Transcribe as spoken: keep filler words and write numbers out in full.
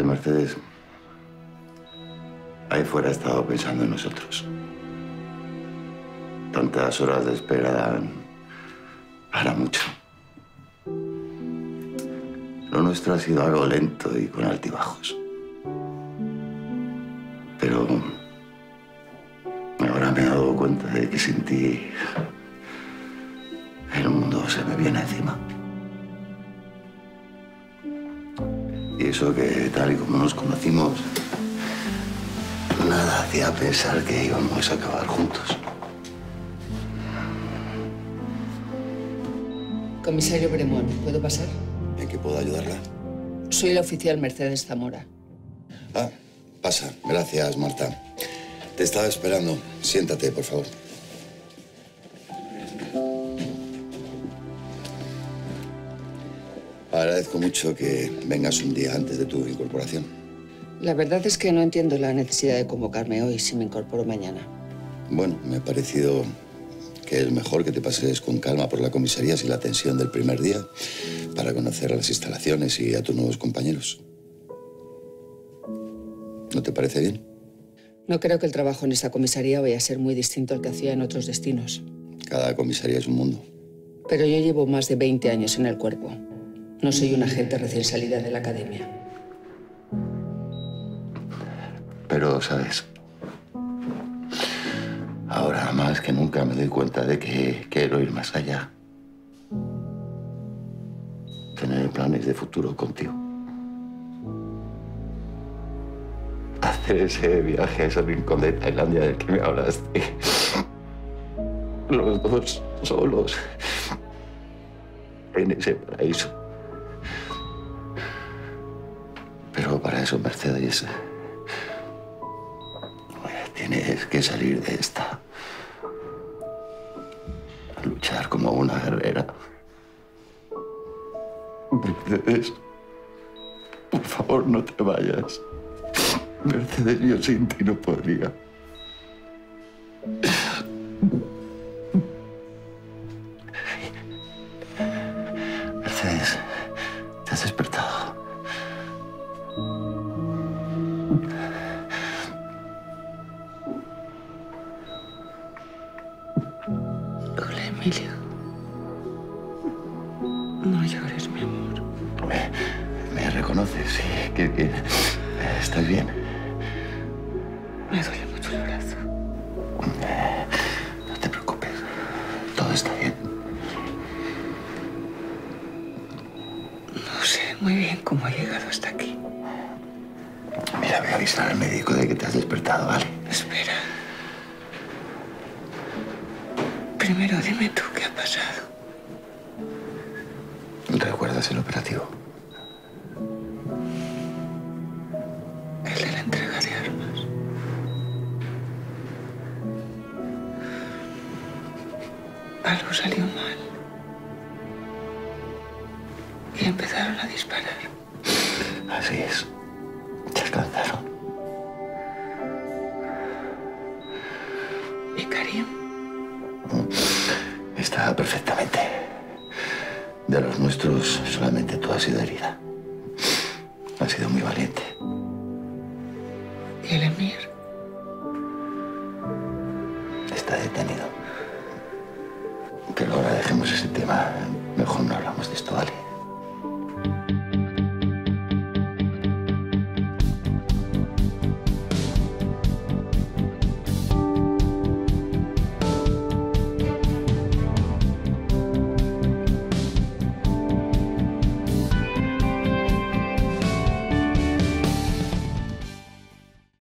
Mercedes, ahí fuera he estado pensando en nosotros. Tantas horas de espera dan para mucho. Lo nuestro ha sido algo lento y con altibajos. Pero ahora me he dado cuenta de que sin ti el mundo se me viene encima. Y eso que, tal y como nos conocimos, nada hacía pensar que íbamos a acabar juntos. Comisario Bremón, ¿puedo pasar? ¿En qué puedo ayudarla? Soy la oficial Mercedes Zamora. Ah, pasa. Gracias, Marta. Te estaba esperando. Siéntate, por favor. Agradezco mucho que vengas un día antes de tu incorporación. La verdad es que no entiendo la necesidad de convocarme hoy si me incorporo mañana. Bueno, me ha parecido que es mejor que te pases con calma por la comisaría sin la tensión del primer día para conocer a las instalaciones y a tus nuevos compañeros. ¿No te parece bien? No creo que el trabajo en esta comisaría vaya a ser muy distinto al que hacía en otros destinos. Cada comisaría es un mundo. Pero yo llevo más de veinte años en el cuerpo. No soy una agente recién salida de la academia. Pero, ¿sabes? Ahora más que nunca me doy cuenta de que quiero ir más allá. Tener planes de futuro contigo. Hacer ese viaje a ese rincón de Tailandia del que me hablaste. Los dos solos en ese paraíso. Pero para eso, Mercedes, tienes que salir de esta. A luchar como una guerrera. Mercedes, por favor, no te vayas. Mercedes, yo sin ti no podría. Mercedes, te has despertado. Hola, Emilio. No llores, mi amor. ¿Me, me reconoces? Sí, que, que ¿estás bien? Me duele mucho el brazo. No te preocupes. Todo está bien. No sé muy bien cómo he llegado hasta aquí. Mira, voy a avisar al médico de que te has despertado, ¿vale? Espera. Primero dime tú qué ha pasado. ¿Recuerdas el operativo? El de la entrega de armas. Algo salió mal. Y empezaron a disparar. Así es. Te alcanzaron. ¿Y Karim? Está perfectamente. De los nuestros, solamente tú has sido herida. Has sido muy valiente. ¿Y el Emir? Está detenido. Pero ahora dejemos ese tema. Mejor no hablamos de esto, ¿vale?